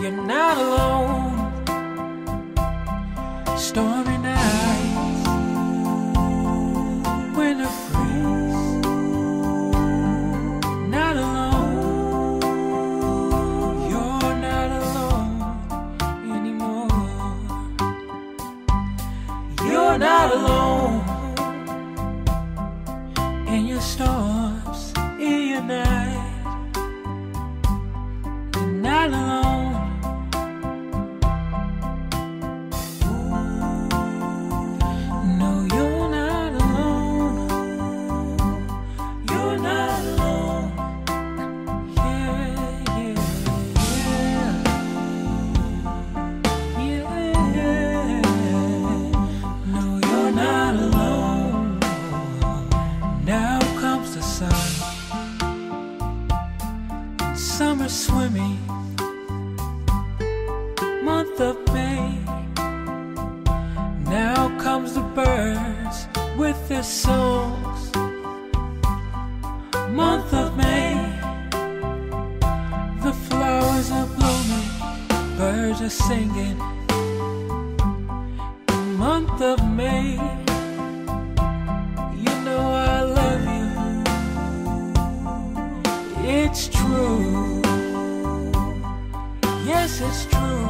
You're not alone. Stormy nights, winter freeze. Not alone. You're not alone anymore. You're not alone in your storms, in your night. You're not alone. Summer swimming, month of May. Now comes the birds with their songs. Month of May, the flowers are blooming, birds are singing. Month of May, you know I love you. It's true. Yes, it's true.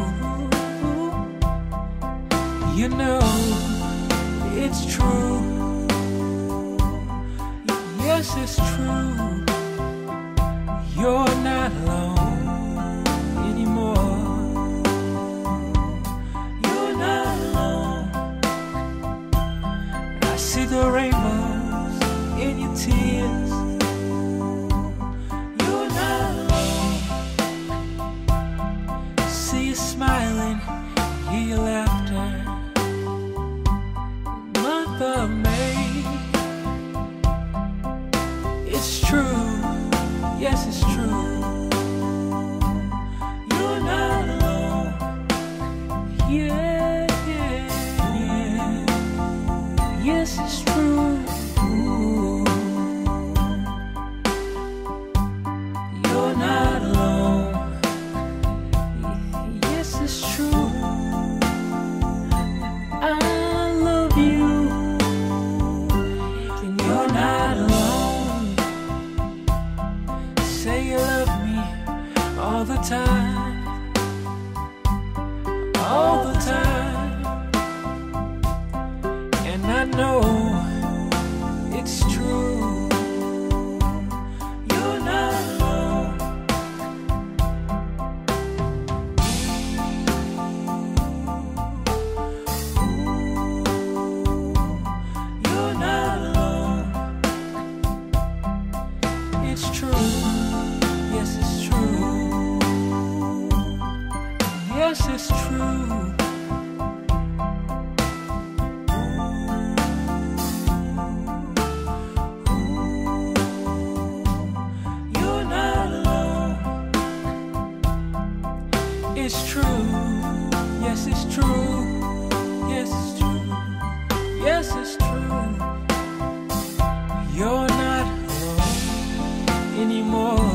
You know, it's true. Yes, it's true. You're not alone anymore. You're not alone. I see the rainbows in your tears. Smiling, hear your laughter. Month of May, it's true. Yes, it's true. You're not alone. Yeah, yeah, yeah. Yes, it's true. You're not alone. It's true. I love you, and you're not alone. Say you love me all the time, all the time. And I know it's true. You're not alone. It's true, yes it's true, yes it's true. You're not alone. It's true, yes it's true, yes it's true, yes it's true. You're not anymore.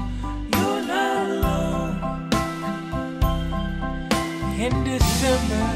You're not alone in December.